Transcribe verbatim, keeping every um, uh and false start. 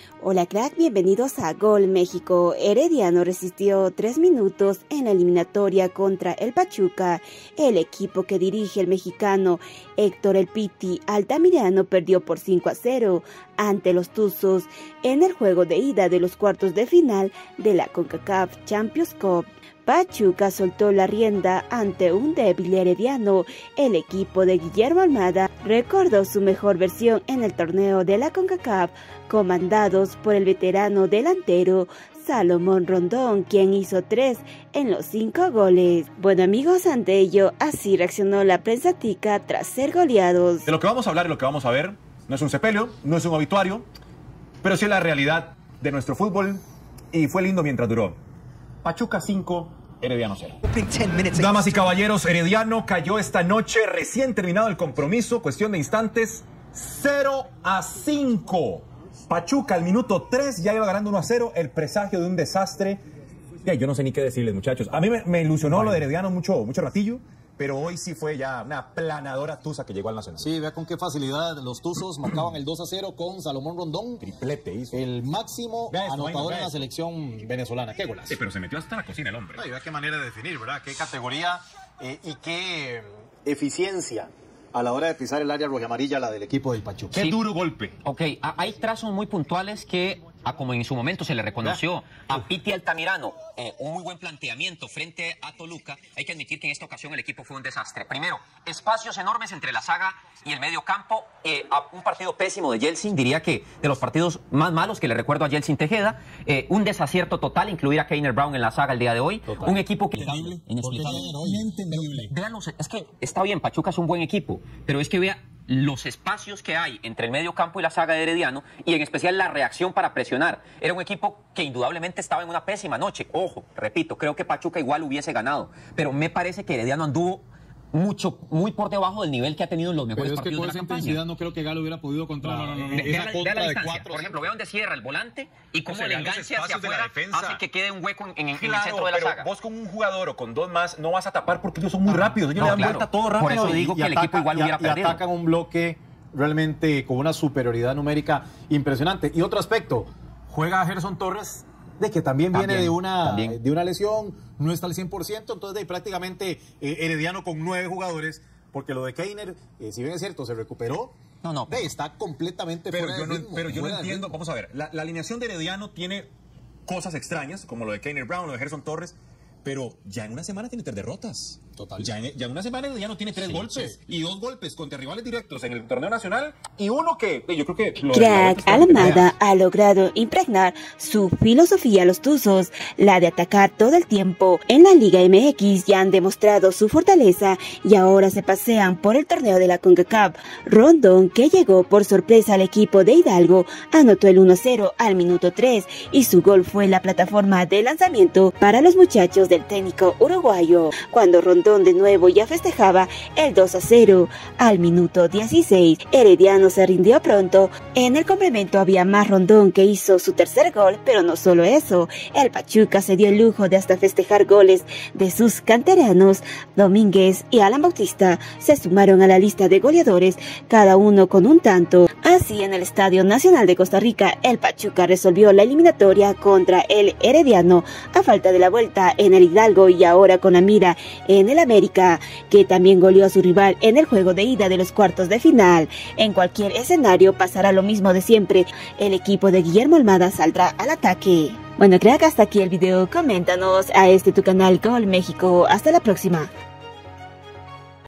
Hola crack, bienvenidos a Gol México. Herediano resistió tres minutos en la eliminatoria contra el Pachuca. El equipo que dirige el mexicano Héctor El Piti Altamirano perdió por cinco a cero ante los Tuzos en el juego de ida de los cuartos de final de la CONCACAF Champions Cup. Pachuca soltó la rienda ante un débil Herediano. El equipo de Guillermo Almada recordó su mejor versión en el torneo de la CONCACAF, comandados por el veterano delantero Salomón Rondón, quien hizo tres en los cinco goles. Bueno amigos, ante ello, así reaccionó la prensa tica tras ser goleados. De lo que vamos a hablar y lo que vamos a ver, no es un sepelio, no es un obituario, pero sí es la realidad de nuestro fútbol, y fue lindo mientras duró. Pachuca cinco, Herediano cero. Damas y caballeros, Herediano cayó esta noche, recién terminado el compromiso, cuestión de instantes, cero a cinco. Pachuca al minuto tres ya iba ganando uno a cero, el presagio de un desastre. Ya, yo no sé ni qué decirles, muchachos. A mí me, me ilusionó bueno. lo de Herediano mucho, mucho ratillo, pero hoy sí fue ya una planadora tusa que llegó al Nacional. Sí, vea con qué facilidad los tuzos marcaban el dos a cero con Salomón Rondón. Triplete hizo. El máximo vea anotador esto, en la selección venezolana. Qué golazo. Sí, pero se metió hasta la cocina el hombre. Ay, vea qué manera de definir, ¿verdad? Qué categoría eh, y qué eficiencia a la hora de pisar el área roja-amarilla, la del equipo del Pachuca. Qué Sí. duro golpe. Ok, hay trazos muy puntuales que, a como en su momento se le reconoció a Piti Altamirano, eh, un muy buen planteamiento frente a Toluca. Hay que admitir que en esta ocasión el equipo fue un desastre. Primero, espacios enormes entre la saga y el medio campo. Eh, a un partido pésimo de Yeltsin, diría que de los partidos más malos que le recuerdo a Yeltsin Tejeda. Eh, un desacierto total incluir a Keiner Brown en la saga el día de hoy. Total. Un equipo que... Inentendible. Inexplicable. Inentendible. Vean los- es que está bien, Pachuca es un buen equipo, pero es que vea los espacios que hay entre el medio campo y la saga de Herediano, y en especial la reacción para presionar. Era un equipo que indudablemente estaba en una pésima noche. Ojo, repito, creo que Pachuca igual hubiese ganado, pero me parece que Herediano anduvo mucho, muy por debajo del nivel que ha tenido en los mejores Pero es que partidos con de esa la campaña. intensidad no creo que Galo hubiera podido contra No, no, no, no. eh, Ve- vea esa la- vea contra la de distancia. cuatro. Por ejemplo, vea dónde cierra el volante y cómo se el le dan los enganche hacia espacios de la afuera defensa. hace que quede un hueco en, en- en el Claro, centro de la pero saga. vos con un jugador o con dos más no vas a tapar porque ellos son muy rápidos. Ellos No, le dan claro. vuelta todo rápido. Por eso Y- digo y que el ataca- equipo igual y- hubiera y perdido. atacan un bloque realmente con una superioridad numérica impresionante. Y otro aspecto, juega a Gerson Torres, de que también, También, viene de una, también. de una lesión, no está al cien por ciento, entonces de ahí prácticamente eh, Herediano con nueve jugadores, porque lo de Keiner, eh, si bien es cierto, se recuperó, No, no. de, está completamente Pero fuera yo de no, ritmo, pero yo no fuera de entiendo. ritmo. Vamos a ver, la, la alineación de Herediano tiene cosas extrañas, como lo de Keiner Brown, lo de Gerson Torres, pero ya en una semana tiene tres derrotas. Total. Ya en, ya en una semana Herediano tiene tres Sí, golpes, y dos golpes contra rivales directos en el torneo nacional, y uno que eh, yo creo que... Lo, Crack Almada ha logrado impregnar su filosofía a los Tuzos, la de atacar todo el tiempo. En la Liga M X ya han demostrado su fortaleza y ahora se pasean por el torneo de la CONCACAF. Rondón, que llegó por sorpresa al equipo de Hidalgo, anotó el uno a cero al minuto tres y su gol fue la plataforma de lanzamiento para los muchachos del técnico uruguayo, cuando Rondón de nuevo ya festejaba el dos a cero al minuto dieciséis. Herediano se rindió pronto. En el complemento había más Rondón, que hizo su tercer gol, pero no solo eso, el Pachuca se dio el lujo de hasta festejar goles de sus canteranos. Domínguez y Alan Bautista se sumaron a la lista de goleadores, cada uno con un tanto. Así, en el Estadio Nacional de Costa Rica, el Pachuca resolvió la eliminatoria contra el Herediano a falta de la vuelta en el Hidalgo, y ahora con la mira en el América, que también goleó a su rival en el juego de ida de los cuartos de final. En cualquier escenario pasará lo mismo de siempre, el equipo de Guillermo Almada saldrá al ataque. Bueno crack, hasta aquí el video, coméntanos a este tu canal Gol México, hasta la próxima.